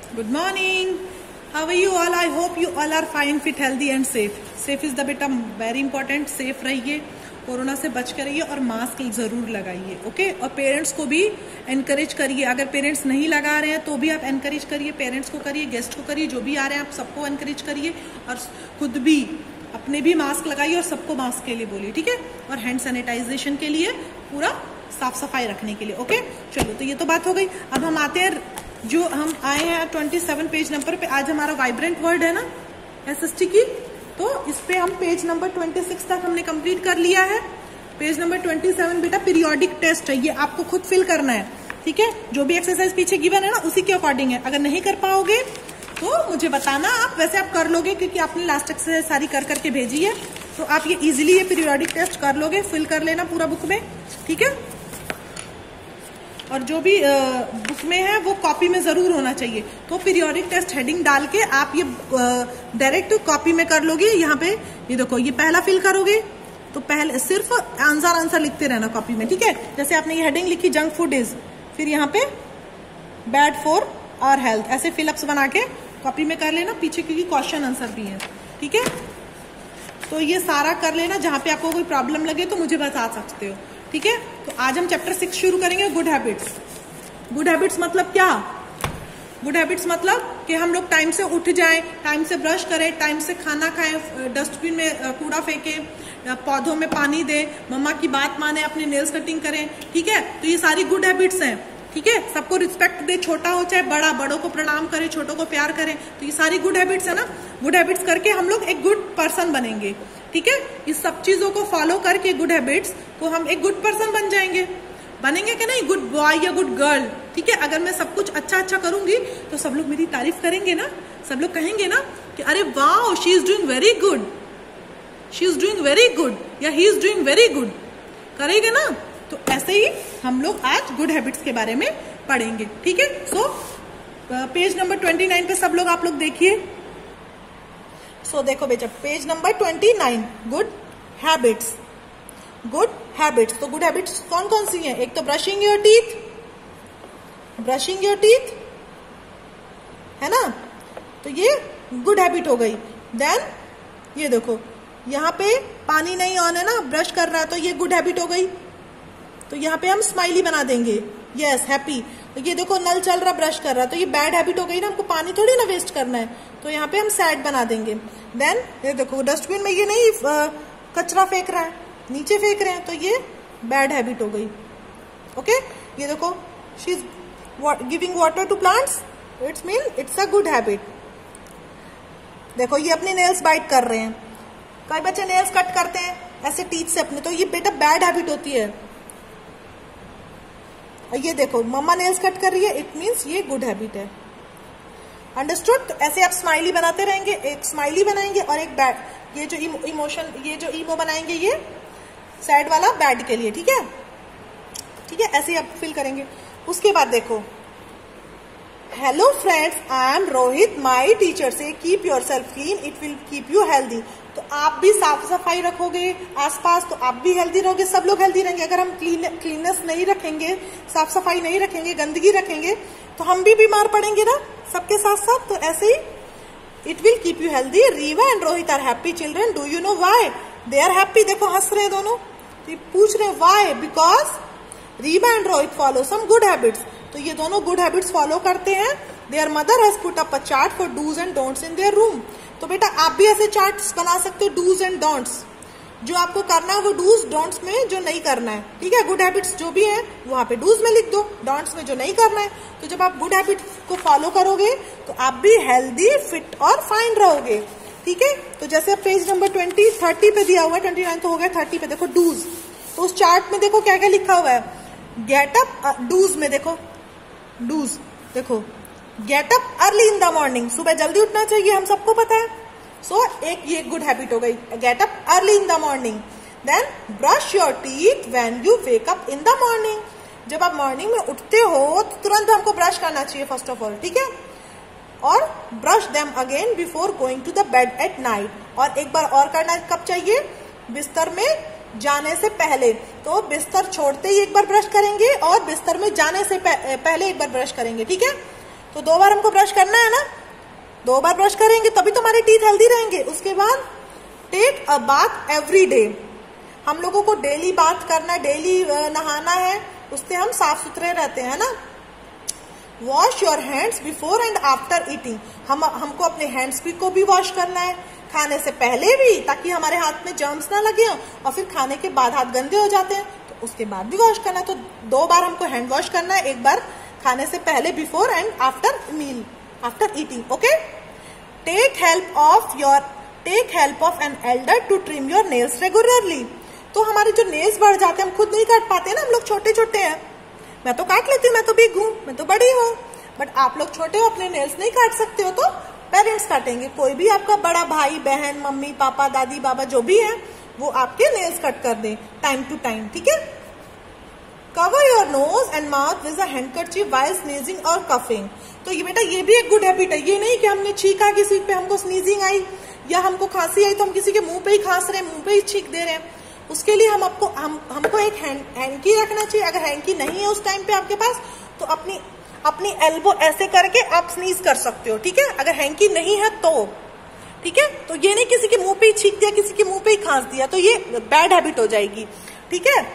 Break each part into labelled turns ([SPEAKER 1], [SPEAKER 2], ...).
[SPEAKER 1] Good morning. How are you all? I hope you all are fine, fit, healthy and safe. Safe is the beta very important. Safe रहिए, corona से बच कर रहिए और mask जरूर लगाइए. Okay और पेरेंट्स को भी एनकरेज करिए. अगर पेरेंट्स नहीं लगा रहे हैं तो भी आप एनकरेज करिए. पेरेंट्स को करिए, गेस्ट को करिए, जो भी आ रहे हैं आप सबको एनकरेज करिए और खुद भी अपने भी मास्क लगाइए और सबको मास्क के लिए बोलिए. ठीक है. और हैंड सैनिटाइजेशन के लिए पूरा साफ सफाई रखने के लिए. ओके चलो, तो ये तो बात हो गई. अब हम आते हैं, जो हम आए हैं 27 पेज नंबर पे. आज हमारा वाइब्रेंट वर्ड है ना एसएसटी की, तो इस पे हम पेज नंबर 26 तक हमने कंप्लीट कर लिया है. पेज नंबर 27 बेटा पीरियोडिक टेस्ट है, ये आपको खुद फिल करना है. ठीक है. जो भी एक्सरसाइज पीछे गिवन है ना उसी के अकॉर्डिंग है. अगर नहीं कर पाओगे तो मुझे बताना. आप वैसे आप कर लोगे क्योंकि आपने लास्ट एक्सरसाइज सारी कर करके भेजी है, तो आप ये इजिली ये पीरियोडिक टेस्ट कर लोगे. फिल कर लेना पूरा बुक में. ठीक है. और जो भी बुक में है वो कॉपी में जरूर होना चाहिए. तो पीरियोडिक टेस्ट हेडिंग डाल के आप ये डायरेक्ट कॉपी में कर लोगे. यहाँ पे ये देखो, ये पहला फिल करोगे तो पहले सिर्फ आंसर लिखते रहना कॉपी में. ठीक है. जैसे आपने ये हेडिंग लिखी जंक फूड इज, फिर यहाँ पे बैड फॉर आवर हेल्थ, ऐसे फिलअप्स बना के कॉपी में कर लेना पीछे, क्योंकि क्वेश्चन आंसर भी है. ठीक है. तो ये सारा कर लेना. जहां पे आपको कोई प्रॉब्लम लगे तो मुझे बता सकते हो. ठीक है. तो आज हम चैप्टर 6 शुरू करेंगे, गुड हैबिट्स. गुड हैबिट्स मतलब क्या? गुड हैबिट्स मतलब कि हम लोग टाइम से उठ जाएं, टाइम से ब्रश करें, टाइम से खाना खाएं, डस्टबिन में कूड़ा फेंकें, पौधों में पानी दें, मम्मा की बात माने, अपने नेल्स कटिंग करें. ठीक है. तो ये सारी गुड हैबिट्स हैं. ठीक है. सबको रिस्पेक्ट दे, छोटा हो चाहे बड़ा, बड़ों को प्रणाम करें, छोटों को प्यार करें. तो ये सारी गुड हैबिट्स है ना. गुड हैबिट्स करके हम लोग एक गुड पर्सन बनेंगे. ठीक है. इस सब चीजों को फॉलो करके गुड हैबिट्स, तो हम एक गुड पर्सन बन जाएंगे. बनेंगे कि नहीं? गुड बॉय या गुड गर्ल. ठीक है. अगर मैं सब कुछ अच्छा करूंगी तो सब लोग मेरी तारीफ करेंगे ना. सब लोग कहेंगे ना कि अरे वाह, she is doing very good, she is doing very good, या he is doing very good. करेंगे ना. तो ऐसे ही हम लोग आज गुड हैबिट्स के बारे में पढ़ेंगे. ठीक है. सो पेज नंबर 29 पे सब लोग आप लोग देखिए. सो देखो बेटा, page number 29, good habits. Good habits. तो गुड हैबिट्स कौन कौन सी हैं? एक तो brushing your teeth, brushing your teeth है ना, तो ये गुड हैबिट हो गई. देन ये देखो, यहाँ पे पानी नहीं ऑन है ना, ब्रश कर रहा है, तो ये गुड हैबिट हो गई. तो यहाँ पे हम स्माइली बना देंगे. Yes, happy. तो ये देखो, नल चल रहा, ब्रश कर रहा, तो ये बैड हैबिट हो गई ना, हमको पानी थोड़ी ना वेस्ट करना है, तो यहाँ पे हम सैड बना देंगे. देन ये देखो, डस्टबिन में ये नहीं कचरा फेंक रहा है, नीचे फेंक रहे हैं, तो ये बैड हैबिट हो गई. ओके. ये देखो, she is giving water to plants, it's mean it's a good habit. देखो, ये अपने नेल्स बाइट कर रहे हैं. कई बच्चे नेल्स कट करते हैं ऐसे टीथ से अपने, तो ये बेटा बैड हैबिट होती है. और ये देखो, मम्मा नेल्स कट कर रही है, इट मीन्स ये गुड हैबिट है. अंडरस्टूड. तो ऐसे आप स्माइली बनाते रहेंगे. एक स्माइली बनाएंगे और एक बैड, ये जो इमोशन, ये जो इमो बनाएंगे, ये सैड वाला बैड के लिए. ठीक है. ठीक है. ऐसे आप फील करेंगे. उसके बाद देखो, hello friends, I am Rohit, my teacher says keep yourself clean, it will keep you healthy. तो आप भी साफ सफाई रखोगे आसपास तो आप भी हेल्दी रहोगे, सब लोग हेल्दी रहेंगे. अगर हम क्लीननेस नहीं रखेंगे, साफ सफाई नहीं रखेंगे, गंदगी रखेंगे, तो हम भी बीमार पड़ेंगे ना सबके साथ साथ. तो ऐसे ही it will keep you healthy. Riva and Rohit are happy children. Do you know why they are happy? देखो, हंस रहे हैं दोनों. तो पूछ रहे हैं why, because Riva and Rohit follow some good habits. तो ये दोनों गुड हैबिट्स फॉलो करते हैं. Their mother has put up a chart for dos and don'ts in their room. तो बेटा आप भी ऐसे चार्ट्स बना सकते हो, डूज एंड डोंट्स. जो आपको करना है वो डूज, डोंट्स में जो नहीं करना है. ठीक है. गुड हैबिट्स जो भी है वहां पे डूज में लिख दो, डोंट्स में जो नहीं करना है. तो जब आप गुड हैबिट को फॉलो करोगे तो आप भी हेल्दी, फिट और फाइन रहोगे. ठीक है. तो जैसे आप पेज नंबर 30 पे दिया हुआ है, 29 तो हो गया, 30 पे देखो डूज. तो उस चार्ट में देखो क्या क्या लिखा हुआ है. गेट अप, डूज में देखो, डूज देखो, get up early in the morning, सुबह जल्दी उठना चाहिए, हम सबको पता है. सो एक ये गुड हैबिट हो गई, get up early in the morning. Then brush your teeth when you wake up in the morning. जब आप मॉर्निंग में उठते हो तो तुरंत हमको ब्रश करना चाहिए फर्स्ट ऑफ ऑल. ठीक है. और brush them again before going to the bed at night. और एक बार और करना कब चाहिए? बिस्तर में जाने से पहले. तो बिस्तर छोड़ते ही एक बार ब्रश करेंगे और बिस्तर में जाने से पहले एक बार ब्रश करेंगे. ठीक है. तो 2 बार हमको ब्रश करना है ना, 2 बार ब्रश करेंगे तभी तो हमारे टीथ हेल्दी रहेंगे। उसके बाद take a bath every day, हम लोगों को डेली बात करना, डेली नहाना है, उससे हम साफ सुथरे रहते हैं ना। Wash your hands before and after eating, हमको अपने हैंड्स को भी वॉश करना है, खाने से पहले भी, ताकि हमारे हाथ में जर्म्स ना लगे और फिर खाने के बाद हाथ गंदे हो जाते हैं, तो उसके बाद भी वॉश करना है। तो 2 बार हमको हैंड वॉश करना है, 1 बार खाने से पहले before and after meal, after eating. Okay, take help of an elder to trim your nails regularly. तो हमारे जो नेल्स बढ़ जाते हैं, हम खुद नहीं काट पाते ना, हम लोग छोटे छोटे हैं, मैं तो काट लेती हूँ, मैं तो बिग हूँ, मैं तो बड़ी हूँ, बट आप लोग छोटे हो, अपने नेल्स नहीं काट सकते हो, तो पेरेंट्स काटेंगे। कोई भी आपका बड़ा भाई बहन, मम्मी पापा दादी बाबा जो भी है, वो आपके नेल्स कट कर दे टाइम टू टाइम, ठीक है। Cover your nose and mouth with a handkerchief while sneezing और कफिंग। तो ये बेटा ये भी एक गुड हैबिट है, ये नहीं कि हमने छींका किसी पे, हमको स्नीजिंग आई या हमको खांसी आई तो हम किसी के मुंह पे ही खांस रहे हैं, मुंह पे ही छींक दे रहे हैं। उसके लिए हमको एक हैंकी रखना चाहिए। अगर हैंकी नहीं है उस टाइम पे आपके पास, तो अपनी एल्बो ऐसे करके आप स्नीज कर सकते हो, ठीक है, अगर हैंकी नहीं है तो, ठीक है। तो ये नहीं किसी के मुंह पे ही छींक दिया, किसी के मुंह पे ही खांस दिया, तो ये बैड हैबिट हो जाएगी, ठीक है।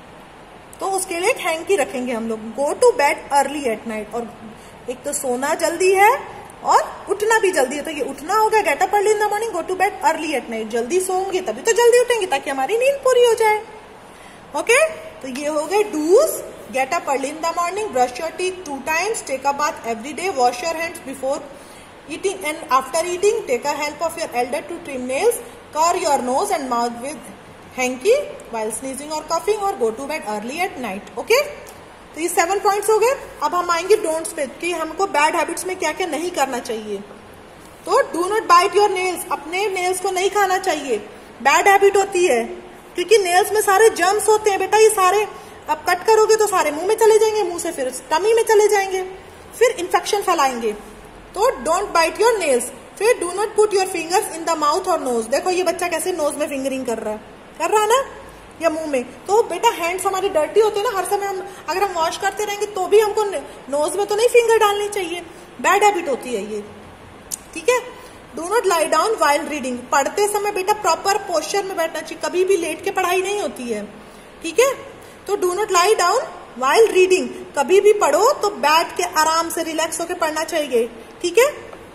[SPEAKER 1] तो उसके लिए एक हैंकी रखेंगे हम लोग। Go to bed early at night, और एक तो सोना जल्दी है और उठना भी जल्दी है, तो ये उठना होगा, get up early in the morning, go to bed early at night. जल्दी सोएंगे तभी तो जल्दी उठेंगे, ताकि हमारी नींद पूरी हो जाए। ओके, तो ये हो गए dos. Get up early in the morning, brush your teeth 2 times, take a bath every day, wash your hands before eating and after eating, take a help of your elder to trim nails, cover your nose and mouth with hanky while sneezing or coughing, or go to bed early at night. Okay, तो ये 7 points हो गए। अब हम आएंगे don'ts पे, कि हमको बैड हैबिट्स में क्या क्या नहीं करना चाहिए। तो do not bite your nails, अपने नेल्स को नहीं खाना चाहिए, बैड हैबिट होती है, क्योंकि नेल्स में सारे जर्म्स होते हैं बेटा, ये सारे अब कट करोगे तो सारे मुंह में चले जाएंगे, मुंह से फिर टमी में चले जाएंगे, फिर इन्फेक्शन फैलाएंगे। तो डोंट बाइट योर नेल्स। फिर do not put your fingers in the mouth और नोज। देखो ये बच्चा कैसे नोज में फिंगरिंग कर रहा है ना, या मुंह में। तो बेटा हैंड्स हमारे डर्टी होते हैं ना, हर समय हम अगर हम वॉश करते रहेंगे तो भी हमको नोज में तो नहीं फिंगर डालनी चाहिए, बैड हैबिट होती है ये, ठीक है। Do not lie down while reading, पढ़ते समय बेटा प्रॉपर पोस्चर में बैठना चाहिए, कभी भी लेट के पढ़ाई नहीं होती है, ठीक है। तो do not lie down while reading, कभी भी पढ़ो तो बैठ के आराम से रिलैक्स होकर पढ़ना चाहिए, ठीक है।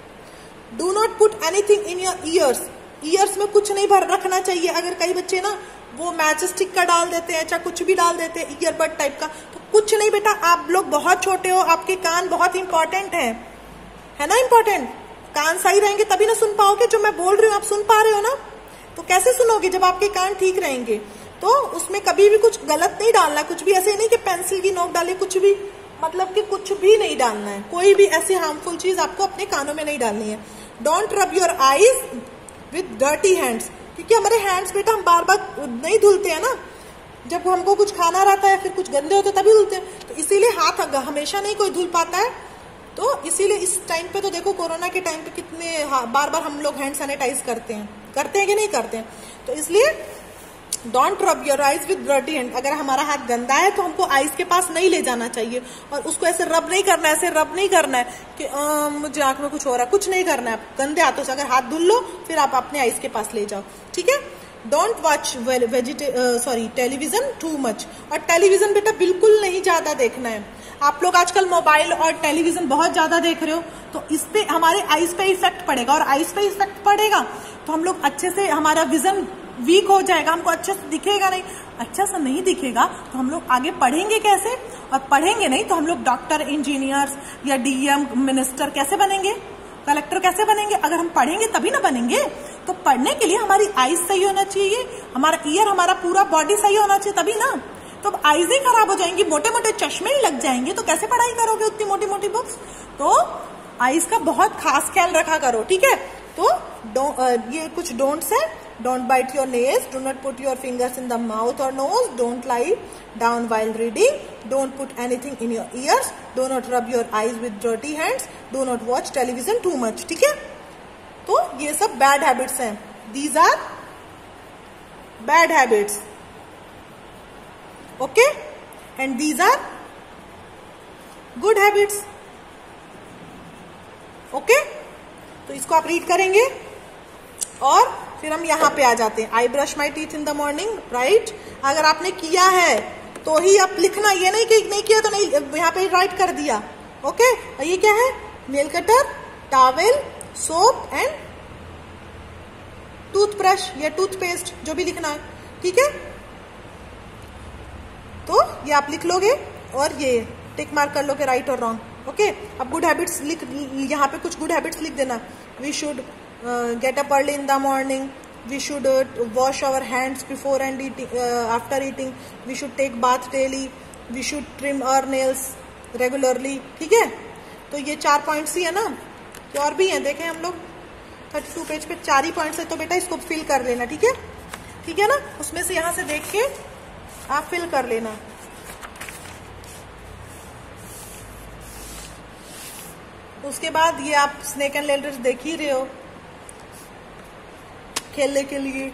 [SPEAKER 1] Do not put anything in your ears, ears में कुछ नहीं भर रखना चाहिए। अगर कई बच्चे ना वो मैच स्टिक का डाल देते हैं, चाहे कुछ भी डाल देते हैं ईयरबड टाइप का, तो कुछ नहीं बेटा, आप लोग बहुत छोटे हो, आपके कान बहुत इंपॉर्टेंट है ना, इंपॉर्टेंट। कान सही रहेंगे तभी ना सुन पाओगे, जो मैं बोल रही हूँ आप सुन पा रहे हो ना, तो कैसे सुनोगे जब आपके कान ठीक रहेंगे। तो उसमें कभी भी कुछ गलत नहीं डालना, कुछ भी ऐसे नहीं कि पेंसिल की नोक डाले, कुछ भी मतलब कि कुछ भी नहीं डालना है, कोई भी ऐसी हार्मफुल चीज आपको अपने कानों में नहीं डालनी है। Don't rub your eyes with dirty hands, क्योंकि हमारे हैंड्स बेटा हम बार बार नहीं धुलते हैं ना, जब हमको कुछ खाना रहता है फिर कुछ गंदे होते तभी धुलते हैं, तो इसीलिए हाथ हमेशा नहीं कोई धुल पाता है। तो इसीलिए इस टाइम पे तो देखो कोरोना के टाइम पे कितने बार बार हम लोग हैंड सैनिटाइज करते हैं कि नहीं करते हैं। तो इसलिए don't rub your eyes with dirty hand, अगर हमारा हाथ गंदा है तो हमको आइज के पास नहीं ले जाना चाहिए, और उसको ऐसे रब नहीं करना है, ऐसे रब नहीं करना है कि मुझे आंख में कुछ हो रहा है, कुछ नहीं करना है। गंदे हाथों से अगर हाथ धुल लो फिर आप अपने आइज के पास ले जाओ, ठीक है। Don't watch television too much, और टेलीविजन बेटा बिल्कुल नहीं ज्यादा देखना है। आप लोग आजकल मोबाइल और टेलीविजन बहुत ज्यादा देख रहे हो, तो इस पे हमारे आइज पे इफेक्ट पड़ेगा, और आइज पे इफेक्ट पड़ेगा तो हम लोग अच्छे से, हमारा विजन वीक हो जाएगा, हमको अच्छे से दिखेगा नहीं, अच्छा सा नहीं दिखेगा तो हम लोग आगे पढ़ेंगे कैसे, और पढ़ेंगे नहीं तो हम लोग डॉक्टर, इंजीनियर्स या डीएम, मिनिस्टर कैसे बनेंगे, कलेक्टर कैसे बनेंगे। अगर हम पढ़ेंगे तभी ना बनेंगे। तो पढ़ने के लिए हमारी आइज सही होना चाहिए, हमारा ईयर, हमारा पूरा बॉडी सही होना चाहिए, तभी ना। तो आइज ही खराब हो जाएंगी, मोटे मोटे चश्मे ही लग जाएंगे, तो कैसे पढ़ाई करोगे उतनी मोटी मोटी बुक्स। तो आइज का बहुत खास ख्याल रखा करो, ठीक है। तो ये कुछ डोंट्स है। Don't bite your nails, do not put your fingers in the mouth और nose, don't lie down while reading, don't put anything in your ears, do not rub your eyes with dirty hands, do not watch television too much, ठीक है। तो ये सब bad habits हैं, these are bad habits, okay, and these are good habits। Okay, तो इसको आप read करेंगे और फिर हम यहाँ पे आ जाते हैं। I brush my teeth in the morning, right. अगर आपने किया है तो ही आप लिखना, ये नहीं कि नहीं किया तो नहीं, यहाँ पे राइट कर दिया। ओके, ये क्या है? Nail cutter, towel, soap and toothbrush या टूथपेस्ट, जो भी लिखना है, ठीक है। तो ये आप लिख लोगे और ये टिक मार्क कर लोगे राइट और रॉन्ग। ओके, अब गुड हैबिट्स लिख, यहाँ पे कुछ गुड हैबिट्स लिख देना। We should get up early in the morning, we should wash our hands before and after eating, we should take bath daily, we should trim our nails regularly, ठीक है। तो ये 4 पॉइंट्स ही है ना, तो और भी हैं, देखें हम लोग 32 पेज पे 4 ही पॉइंट्स है, तो बेटा इसको फिल कर लेना, ठीक है, ठीक है ना। उसमें से यहाँ से देख के आप फिल कर लेना। उसके बाद ये आप स्नेक एंड लैडर्स देख ही रहे हो खेलने के लिए।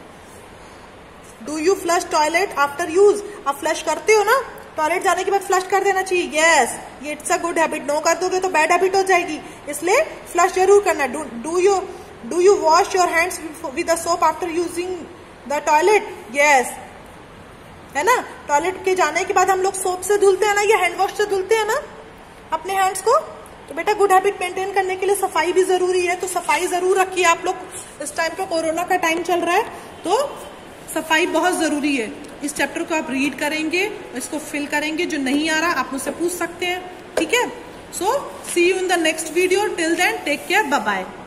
[SPEAKER 1] Do you flush toilet after use? आप फ्लश करते हो ना, टॉयलेट जाने के बाद फ्लश कर देना चाहिए। यस, ये it's a good habit. No कर दोगे तो बैड हैबिट हो जाएगी, इसलिए फ्लश जरूर करना। Do you wash your hands with the soap after using the toilet? Yes, है ना। टॉयलेट के जाने के बाद हम लोग सोप से धुलते हैं ना, या हैंड वॉश से धुलते हैं ना अपने हैंड्स को। तो बेटा गुड हैबिट मेंटेन करने के लिए सफाई भी जरूरी है, तो सफाई जरूर रखिए आप लोग। इस टाइम पे कोरोना का टाइम चल रहा है, तो सफाई बहुत जरूरी है। इस चैप्टर को आप रीड करेंगे, इसको फिल करेंगे। जो नहीं आ रहा आप मुझसे पूछ सकते हैं, ठीक है। So see you in the next video. Till then take care, bye bye.